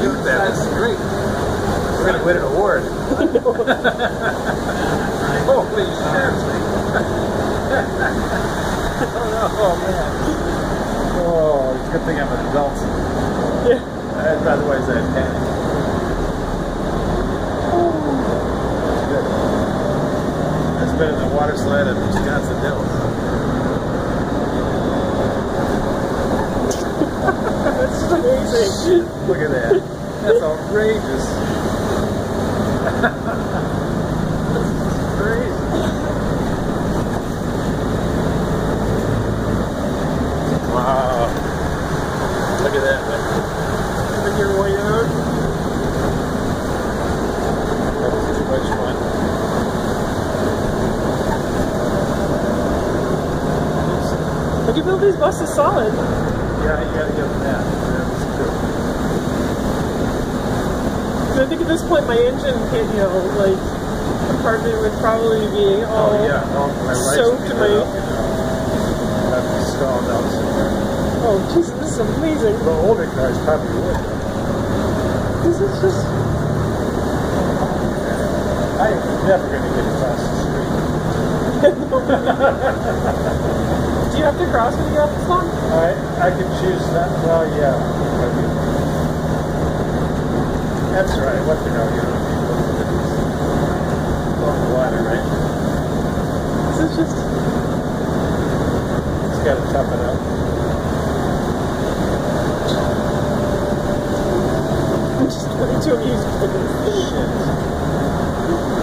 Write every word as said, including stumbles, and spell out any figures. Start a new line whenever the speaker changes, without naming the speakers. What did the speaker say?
at that. This is great. We're going to win an award. Holy shit. Oh, man. Oh, it's a good thing I'm an adult. Yeah. I'd rather ways I'd panic. Good. That's better than the water slide at Wisconsin Hills.
That's amazing.
Look at that. That's outrageous. This is crazy. Wow. Look at that.
When you're way out.
That was too much fun.
Like you build these buses solid.
Yeah, you gotta give them that. That's true.
So I think at this point my engine can, you know, like, a part of it would probably be all
oh, yeah. oh, my
soaked in my...
Up, you know. I'd be stalled out somewhere.
Oh, Jesus, this is amazing.
The older cars probably would.
This is just...
I am never going to get across the street.
Do you have to cross when you get off this long?
I, I could choose that. Well, yeah. That's right. What the hell? You know, the water, right?
This is just...
It's got to toughen up.
I'm just way too amused with this.
Shit.